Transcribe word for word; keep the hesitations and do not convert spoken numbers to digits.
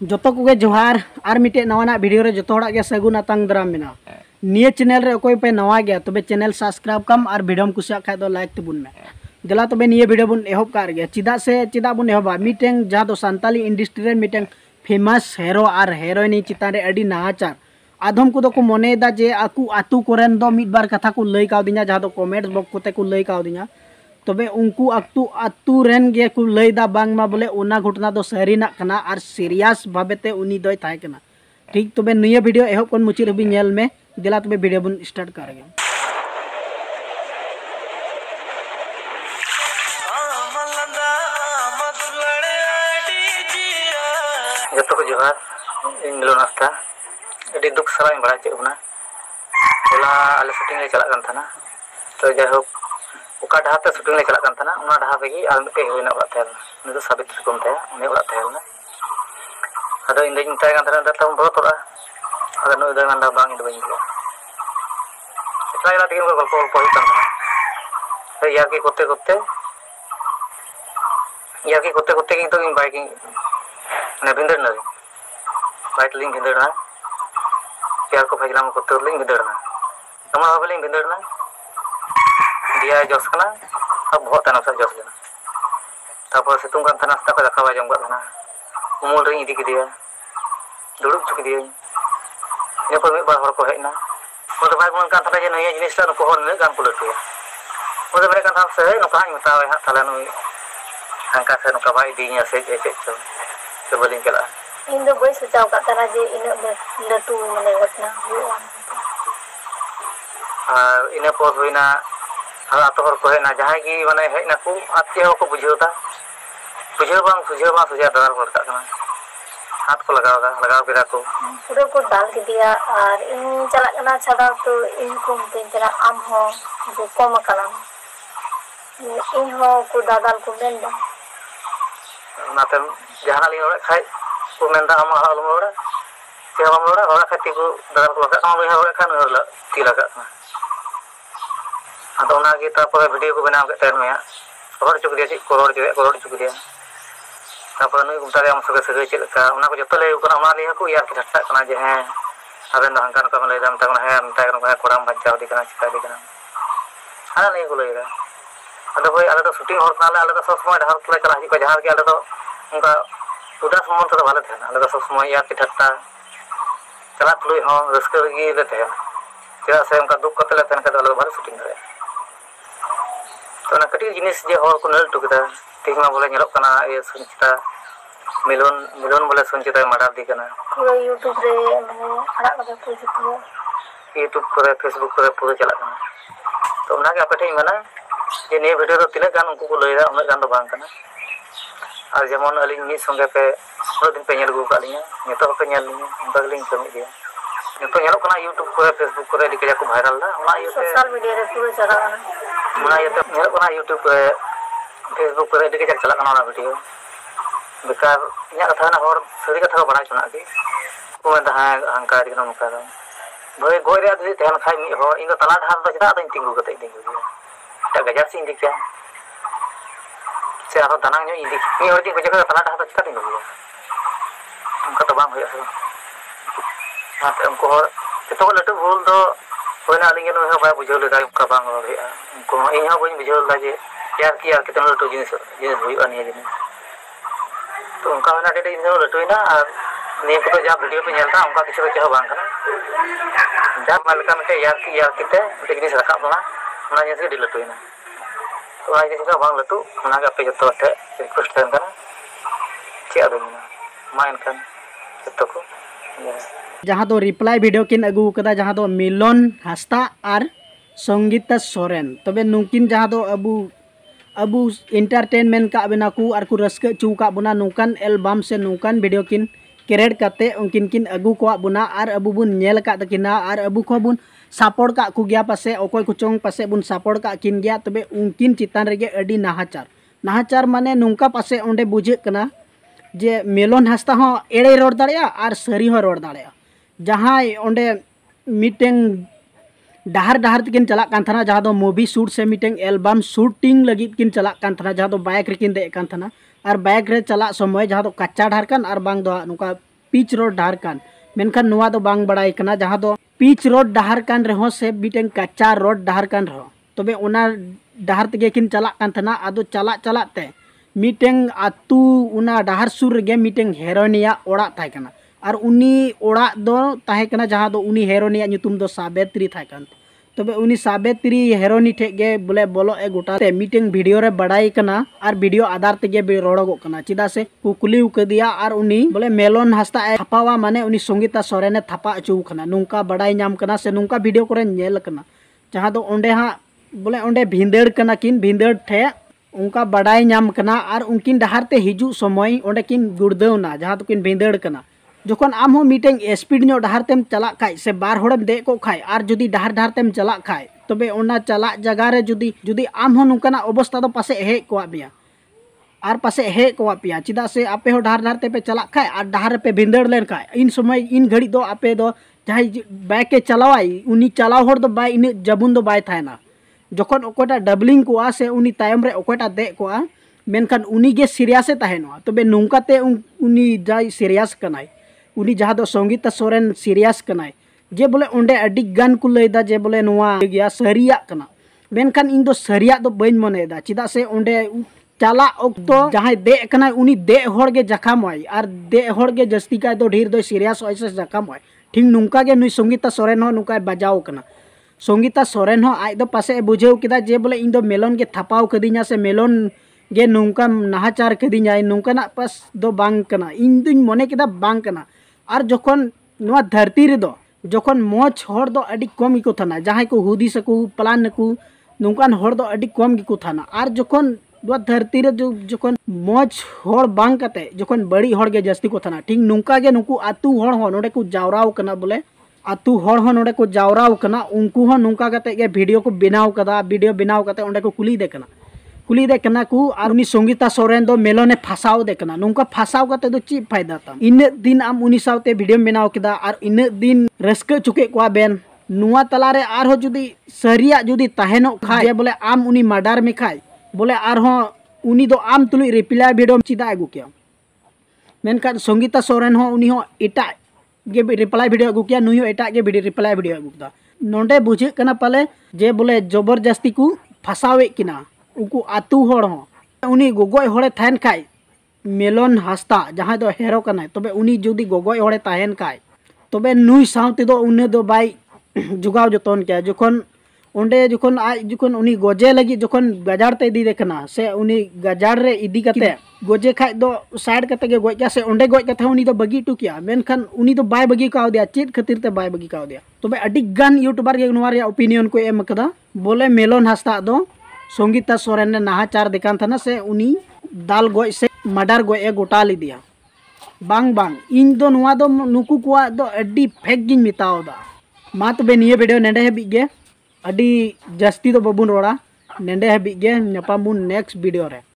जोतो कोगे जोहार और मिटे नवाना वीडियो रे जोतो हड़ा के सगुन आतांग दराम मेना निये चैनल रे कोई पे नवा गया तबे चैनल सब्सक्राइब कम और वीडियो में कुसिया खाय दो लाइक तबुन में देला तबे निये वीडियो बुन एहब कार गया चिदा से चिदा बुन एहबा मिटेंग जहां दो सांताली इंडस्ट्री रे मिटेंग फेमस हेरो और हेरोइनी चितान रे अडी नाहाचार आधम को को मनेदा जे आकू आतु कोरेन दो मिद बार कथा को लई कावदिना जहां दो कमेंट्स बॉक्स कोते को लई कावदिना तबे उनको आतु आतु रेन गे को लईदा बांग मा बोले उना घटना दो सरीना कना और सीरियस भाबेते उनी दोय थाय कना ठीक तबे निया वीडियो एहब कोन मुचिर हबी नेल में दिला तबे वीडियो बन स्टार्ट करगे जतो को जोहार इन मिलन नास्ता अडी दुख सरा बड़ा चे बना होला आले शूटिंग ले चला कन थाना तो जाय उका ढाते शूटिंग ले चला कन थाना उना ढा बेगी आर मिटे होइना बड़ा थाय नि तो साबित्री कोम थाय उनी बड़ा थाय ना अदो इन दिन थाय कन थाना दता बहुत तोरा अदो नो दे गंदा बांग दो बइन इतना तीन को गल्प गल्प होता था तो यार के कोते कोते यार के कोते कोते की तो बाइकिंग ने भिंदर ना बाइक लिंग भिंदर ना यार को फजला में कोते लिंग भिंदर ना तमा हबलिंग भिंदर ना दिया जस कना अब बहुत तना सा जस लेना तापर सितुंग kan थाना नाश्ता को रखा हुआ जमगा थाना उमूल रे इदी किदिया दुड़ुब चुक दिया ने पर में बार हर को हेना ओदो भाई मन kan थाना जे नया जिनिस ता को हर ने गान को लटुया ओदो मेरे kan थाना से नुका मतावे हा थाला नुई हंका से नुका भाई दीnya से जे चे तो बलिंग चला इन दो बई सोचाव का तारा जे इन लटू मने घटना हुआ और इन पर होइना हर आतो हर को हेना जहां की माने हेना को आते हो को बुझेता बुझे बांग बुझे बांग सुजा दाल कर का हाथ को लगाओगा लगाओ के को पूरा को डाल के दिया और इन चला कना छड़ा तो इन को दिन चला आम हो जो कम कला इन हो को दादाल को मेंदा नाते जहां लिन ओरा खाय को मेंदा हम हाल मोरा के हम मोरा ओरा खाती को दादाल को लगा हम ओरा खान ओरा ती लगा अतो ना के तापर वीडियो को बनाव के तन या और चुक दिया करोड़ के करोड़ चुक दिया तापर नुई गुमतारे हम सगे सगे चेल का उना को जतो ले उकना उना ले को यार के ठट्टा कना जे है अबेन हंकान को ले दाम तक है मता को कोड़ाम बच्चा दी कना चिका दी कना हाना नहीं को लेरा अदो भाई आले तो शूटिंग हर नाले आले तो सब समय ढार के चला ही को जहार के आले तो उनका उदास मन तो भाले थे आले तो सब समय यार के ठट्टा चला तुई हो रस्के गी ले थे क्या से उनका दुख कतले तन के आले भाले शूटिंग करे तो ना कटी जिनिस जे हर को नल टुकदा तीमा बोले नेलो कना ए सुनचिता मिलन मिलन बोले सुनचिता माडा दी कना पूरा यूट्यूब रे माने आड़ा का को जतो यूट्यूब पर फेसबुक पर पूरा चला कना तो उना के आपे माना जे ने वीडियो तो तिना गान उनको को लइरा उना गान दो बांग कना और जेमन अली मी संगे पे थोड़ा दिन पे नेल गु का लिया नेतो पे नेल लिया उनका लिंक कमी दिया नेतो नेलो कना यूट्यूब पर फेसबुक पर दिके जाको वायरल दा उना ये सोशल मीडिया रे पूरा चला कना उना ये तो नेलो कना यूट्यूब पे फेसबुक पर दिके जाक चला कना वीडियो बेकार इना कथा ना और सरी कथा बड़ा चुना के को दा हंका दिनो नुका दा भई गोय रे आदि तहन खाय मी हो इन तला धार तो चदा तो तिंगु कते तिंगु ता गजार सिंह दिखया से आरो दाना न्यो इदि मी और दिन बजे तला धार तो चदा तिंगु उनका तो बांग होया से हां उनको और तो लटू भूल दो होना लिंगे नो बाय बुझो ले दाय उनका बांग होया उनको इन हो बइन बुझो ला जे यार की यार कितना लटू जिनिस जिनिस हुई अनिया जिनिस तो उनका होना डेडे इन लटू ना और ने को जा वीडियो पे नेलता उनका किसी के बांग कना जा मालका में यार की यार किते जिनिस रखा बना उना जिनिस डी लटू ना तो आज जिनिस का बांग लटू उना के पे जतो अटे रिक्वेस्ट करन कना चे आदो मा इनकन जतो को जहां दो रिप्लाई वीडियो किन अगू कदा जहां दो मिलन हास्ता और संगीता सोरेन तबे नुकिन जहां दो अबू अबू एंटरटेनमेंट का बना को और को रस्क चू का बना नुकन एल्बम से नुकन वीडियो किन क्रिएट करते उनकिन किन अगू को बना और अबू बुन नेल का तकिना और अबू को बुन सपोर्ट का को गया पासे ओकोय को चोंग पासे बुन सपोर्ट का किन गया तबे उनकिन चितान रेगे अडी नाहाचार नाहाचार माने नुका पासे ओंडे बुझे कना जे मिलन हास्ता हो एड़े रोड दाड़िया और सरी हो रोड दाड़िया जहां ओंडे मीटिंग डहार डहार तकिन चला कान थाना जहां दो मूवी शूट से मीटिंग एल्बम शूटिंग लगी किन चला कान थाना जहां दो बाइक रे किन दे कान थाना और बाइक रे चला समय जहां दो कच्चा ढार कान और बांग दो नुका पिच रोड डहार कान मेनखान नुआ दो बांग बड़ाई कना जहाँ दो पिच रोड डहार कान रहो से बीटेन कच्चा रोड डहार कान रहो तबे ओना डहार तेगे किन चला कान थना आदो चला चला ते मीटेंग आतु उना डहार सुर गे मीटेंग हेरोनिया ओड़ा थाय कना और उनी ओड़ा दो ताहे कना जहाँ दो उनी हेरोनिया nyutum दो साबेत्री थाय कान तबे उनी साबेत्री हेरोनी ठे गे बोले बोलो ए गोटा ते मीटिंग वीडियो रे बड़ाई कना और वीडियो आधार ते गे रोड़गो कना चिदा से कुकुली उकदिया और उनी बोले मेलन हास्ता ए थपावा माने उनी संगीता सोरेने थपा अचू कना नुंका बड़ाई नाम कना से नुंका वीडियो करे नेल कना जहाँ दो ओंडे हा बोले ओंडे भिंदेड़ कना किन भिंदेड़ ठे उनका बड़ाई नाम कना और उनकिन डहार ते हिजू समय ओंडे किन गुड़देवना जहाँ तो किन भिंदेड़ कना जोखन आम हो मीटिंग स्पीड नो डहार तेम चला खाय से बार होड़म दे को खाय और जुदी डहार डहार तेम चला खाय तबे ओना चला जगह रे जुदी जुदी आम हो नुकना अवस्था दो पासे हे कोआ बिया और पासे हे कोआ पिया चिदा से आपे हो डहार डहार ते पे चला खाय और डहार पे भिंदेड़ लेन खाय इन समय इन घड़ी दो आपे दो जहां बाइक के चलावाई उनी चलाव होड़ दो बाय इन जबुन दो बाय थायना जोखन ओकोटा डबलिंग कोआ से उनी तायम रे ओकोटा दे कोआ मेनखान उनी गे सीरियस ताहेनो तबे नुंकाते उनी जाय सीरियस कनाय उनी जहाँ दो संगीता सोरेन सीरियस कनाय जे बोले ओंडे अडी गान को लैदा जे बोले नोआ गया सरिया कना मेनखान इन दो सरिया दो बइन मनेदा चिदा से ओंडे चला ओक्तो जहाँ दे कना उनी दे होड़ गे जखाम होय और दे होड़ गे जस्ती का दो ढेर दो सीरियस होय से जखाम होय ठीक नुंका गे नुई संगीता सोरेन हो नुका बजाव कना संगीता सोरेन हो आज दो पासे बुझेव किदा जे बोले इन दो मेलन गे थपाव कदिnya से मेलन गे नुंका नाहाचार कदिnya नुंका ना पास दो बांग कना इन दुन मने किदा बांग कना और जोखन नोआ धरती रे दो जोखन मोच होड़ दो अडी कम गिको थाना जहां को हुदिस को प्लान को नुंकान होड़ दो अडी कम गिको थाना और जोखन नोआ धरती रे जो जोखन मोच होड़ बांग कते जोखन बड़ी होड़ गे जस्ती को थाना ठीक नुंका गे नुकु आतु होड़ हो नोडे को जावराव कना बोले आतु होड़ हो नोडे को जावराव कना उनको हो नुंका कते गे वीडियो को बनाव कदा वीडियो बनाव कते ओंडे को कुली दे कना कुली दे कना को और उनी संगीता सोरेन दो मेलोने फसाव दे कना नुंका फसाव कते दो ची फायदा ताम इन दिन आम उनी सावते वीडियो बनाव किदा और इन दिन रस्क चुके को बेन नुआ तलारे आर हो जुदी सरिया जुदी ताहेनो खाय बोले आम उनी मर्डर में खाय बोले आर हो उनी दो आम तुलुई रिप्लाई वीडियो चिदा आगु किया मेनका संगीता सोरेन हो उनी हो एटा गे रिप्लाई वीडियो आगु किया नुई हो एटा गे वीडियो रिप्लाई वीडियो आगु दा नोंडे बुझे कना पाले जे बोले जबरदस्ती को फसावे किना उनको आतु होड़ हो उनी गोगोय होड़े थायन खाय मेलन हास्ता जहाँ दो हेरो कनाय तबे उनी जुदी गोगोय होड़े ताहेन खाय तबे नुई सावते दो उने दो बाय जुगाव जतन के जोखन ओंडे जोखन आज जोखन उनी गोजे लगी जोखन गजार ते इदी देखना से उनी गजार रे इदी कते गोजे खाय दो साइड कते गे गोय से ओंडे गोय कते उनी दो बगी टुकिया मेनखान उनी दो बाय बगी काव दिया चेत खातिर ते बाय बगी काव दिया तबे अडी गान यूट्यूबर गे नोवा रे ओपिनियन को एम कदा बोले मेलन हास्ता दो संगीता सोरेन ने नाहाचार दिखान था ना से उनी दाल गोय से मर्डर गोय ए गोटा ली दिया बांग बांग इन दो नुआ दो नुकु कुआ दो अड्डी फेक गिन मिताओ दा मा तबे निये वीडियो नेडे हेबी गे अड्डी जस्ती दो बबुन रोड़ा नेडे हेबी गे नपामुन नेक्स्ट वीडियो रे।